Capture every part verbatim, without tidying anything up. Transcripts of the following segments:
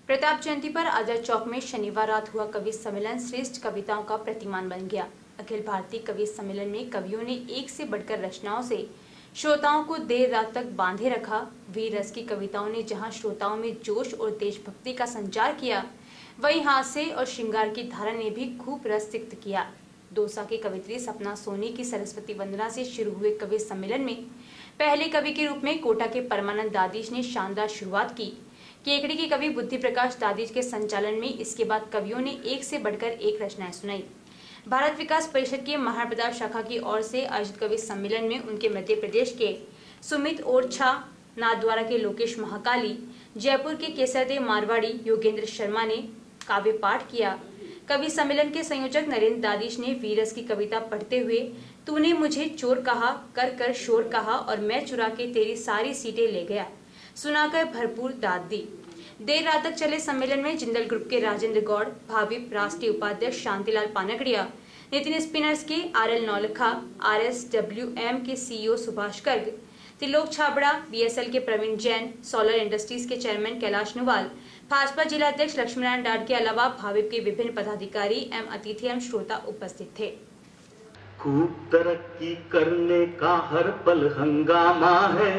प्रताप जयंती पर आजाद चौक में शनिवार रात हुआ कवि सम्मेलन श्रेष्ठ कविताओं का प्रतिमान बन गया। अखिल भारतीय कवि सम्मेलन में कवियों ने एक से बढ़कर रचनाओं से श्रोताओं को देर रात तक बांधे रखा। वीर रस की कविताओं ने जहां श्रोताओं में जोश और देशभक्ति का संचार किया, वहीं हास्य और श्रृंगार की धारा ने भी खूब रस सिक्त किया। दौसा की कवित्री सपना सोनी की सरस्वती वंदना से शुरू हुए कवि सम्मेलन में पहले कवि के रूप में कोटा के परमानंद दादिश ने शानदार शुरुआत की। केकड़ी के कवि बुद्धि प्रकाश दादिश के संचालन में इसके बाद कवियों ने एक से बढ़कर एक रचनाएं सुनाई। भारत विकास परिषद के महाराणा प्रताप शाखा की ओर से आयोजित कवि सम्मेलन में उनके मध्य प्रदेश के सुमित ओरछा, नाथद्वारा के लोकेश महाकाली, जयपुर के केसरदेव मारवाड़ी, योगेंद्र शर्मा ने काव्य पाठ किया। कवि सम्मेलन के संयोजक नरेंद्र दादिश ने वीरस की कविता पढ़ते हुए तूने मुझे चोर कहा, कर कर शोर कहा और मैं चुरा के तेरी सारी सीटें ले गया सुनाकर भरपूर दाद दी। देर रात तक चले सम्मेलन में जिंदल ग्रुप के राजेंद्र गौड़, भाविप राष्ट्रीय उपाध्यक्ष शांतिलाल पानगड़िया, नितिन स्पिनर्स के R L Naulakha, R S W M के CEO Subhash Garg, Trilok Chhabra, B S L के प्रवीण जैन, सोलर इंडस्ट्रीज के चेयरमैन कैलाश नुवाल, भाजपा जिला अध्यक्ष लक्ष्मीनारायण डाड के अलावा भाविप के विभिन्न पदाधिकारी एवं अतिथि एवं श्रोता उपस्थित थे। खूब तरक्की करने का हर पल हंगामा है,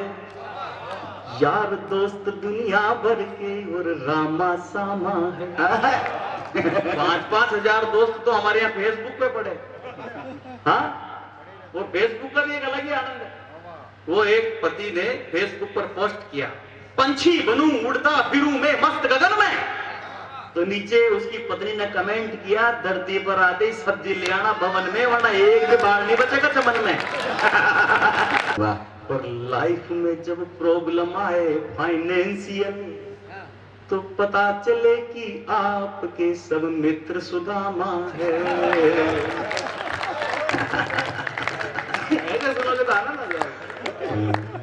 यार दोस्त दुनिया भर के और रामा सामा है। पांच पांच हजार दोस्त तो हमारे यहाँ फेसबुक पे पड़े। हाँ, वो फेसबुक का भी एक अलग ही आनंद है। वो एक पति ने फेसबुक पर पोस्ट किया, पंछी बनूं उड़ता फिरूं मैं मस्त गगन में, तो नीचे उसकी पत्नी ने कमेंट किया, धरती पर आते ही सब्जी ले आना भवन में, वरना एक भी बाल नहीं बचेगा चमन में। वाह। और लाइफ में जब प्रॉब्लम आए फाइनेंशियल, तो पता चले कि आपके सब मित्र सुदामा है। ऐसे सुनोगे तो आनंद आ जाएगा।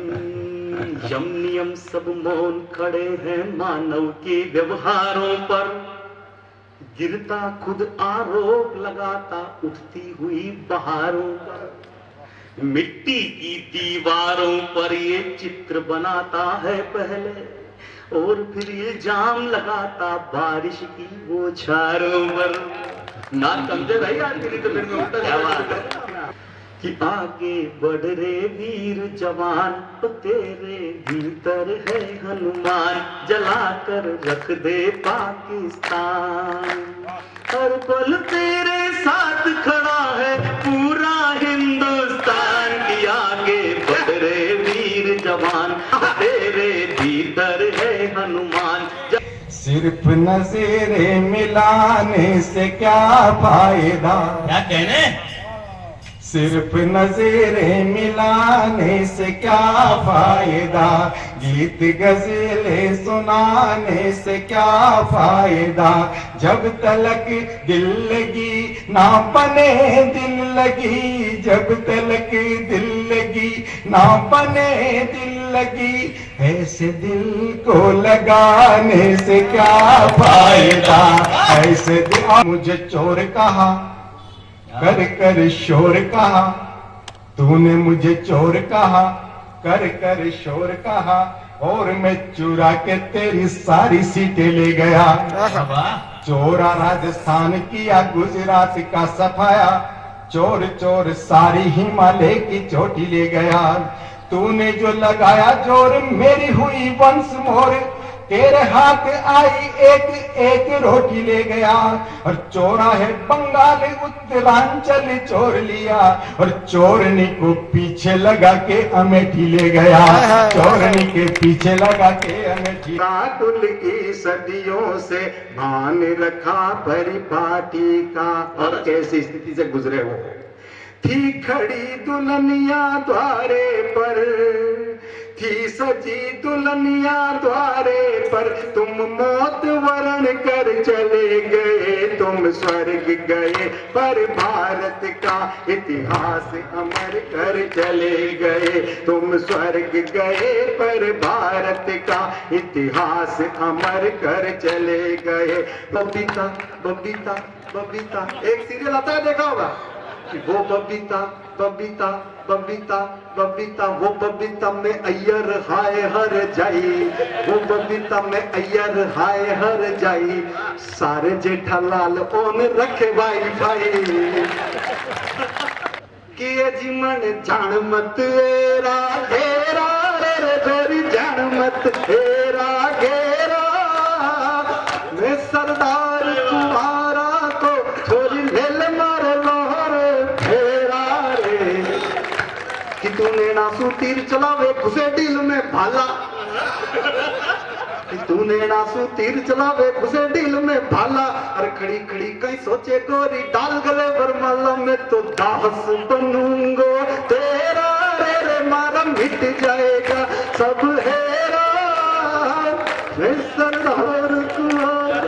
यम नियम सब मौन खड़े हैं मानव के व्यवहारों पर, गिरता खुद आरोप लगाता उठती हुई बहारों पर, मिट्टी की दीवारों पर ये चित्र बनाता है पहले और फिर इल्जाम लगाता बारिश की वो छारों पर। ना समझे भाई आज के तो फिर मैं उल्टा कि आगे बढ़ रे वीर जवान, तो तेरे भीतर है हनुमान, जलाकर रख दे पाकिस्तान। हर पल तेरे साथ खड़ा है पूरा हिंदुस्तान, की आगे बढ़ रे वीर जवान, तेरे भीतर है हनुमान। सिर्फ नज़रें मिलाने से क्या फायदा, क्या कहने, सिर्फ नज़रें मिलाने से क्या फायदा, गीत गज़लें सुनाने से क्या फायदा, जब तलक दिल लगी ना बने दिल लगी, जब तलक दिल लगी ना बने दिल लगी, ऐसे दिल को लगाने से क्या फायदा, ऐसे दिल। मुझे चोर कहा, कर कर शोर कहा, तूने मुझे चोर कहा, कर कर शोर कहा, और मैं चुरा के तेरी सारी सीटें ले गया। चोरा राजस्थान किया गुजरात का सफाया, चोर चोर सारी हिमालय की चोटी ले गया। तूने जो लगाया जोर मेरी हुई वंश मोर, तेरे हाथ आई एक एक रोटी ले गया। और चोरा है बंगाल उत्तरांचल चोर लिया, और चोरनी को पीछे लगा के अमेठी ले गया, चोरनी के पीछे लगा के अमेठी। काटुल की सदियों से भान रखा परिपाटी का, और कैसी स्थिति से गुजरे हो। थी खड़ी दुल्हनिया द्वारे पर, थी सजी दुल्हनिया द्वारे पर, तुम मौत वरण कर चले गए, तुम स्वर्ग गए पर भारत का इतिहास अमर कर चले गए, तुम स्वर्ग गए पर भारत का इतिहास अमर कर चले गए। बबीता बबीता बबीता, एक सीरियल आता है देखा होगा कि वो बबीता बबीता बबीता बबीता वो बबीता में अय्यर हाय हर जाई, वो बबीता में अय्यर हाय हर जाई, सारे जेठालाल ओन रखे वाई भाई। किए जी मन जान मत एरा घेरा रे गोरी जान मत एरा घेरा, मैं सरदार तुम्हारा को छोरी लेल मार लोहर फेरा रे। कि तूने नासू तीर चलावे घुसे डील में भाला, कि तूने नासू तीर चलावे घुसे डील में भाला, अरे खड़ी खड़ी कहीं सोचे गोरी डाल गले बरमाला, मैं तो दास बनूंगो तेरा रे रे मारा मिट जाएगा सब हेरा, मैं सरदार कुंवर।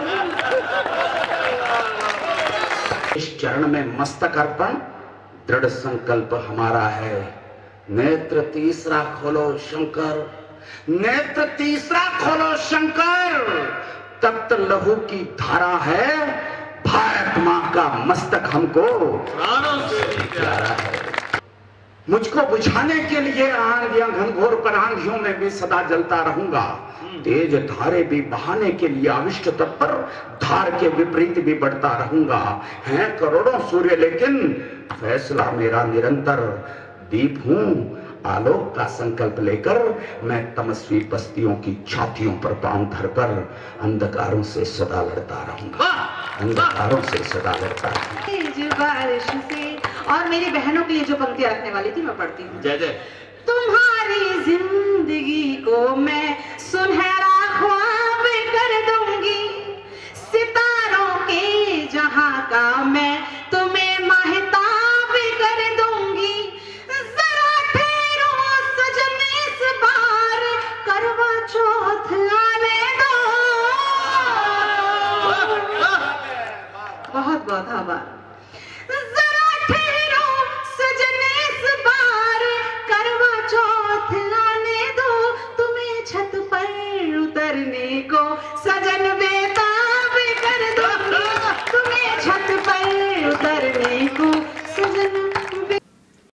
इस चरण में मस्तक अर्पण दृढ़ संकल्प हमारा है। नेत्र तीसरा खोलो शंकर, नेत्र तीसरा खोलो शंकर, तप्त लहू की धारा है, भारत मां का मस्तक हमको प्यारा है। मुझको बुझाने के लिए आंधियां घनघोर पर आंधियों में भी सदा जलता रहूंगा, तेज धारे भी बहाने के लिए अविष्ट तत्पर, धार के विपरीत भी बढ़ता रहूंगा। हैं करोड़ों सूर्य लेकिन फैसला मेरा निरंतर, दीप हूं आलोक का संकल्प लेकर, मैं तमस्वी बस्तियों की छातियों पर पांव धरकर अंधकारों से सदा लड़ता रहूंगा, अंधकारों से सदा लड़ता रहूंगा। बारिश से और मेरी बहनों के लिए जो पंक्तियां रखने वाली थी मैं पढ़ती हूँ। जय जय। तुम्हारी जिंदगी को मैं सुनहरा ख्वाब कर दूंगी, सितारों के जहां का मैं तुम्हें महताब कर दूंगी, जरा ठहरो सजन इस बार करवा चौथ आने दो। बहुत बहुत आभार।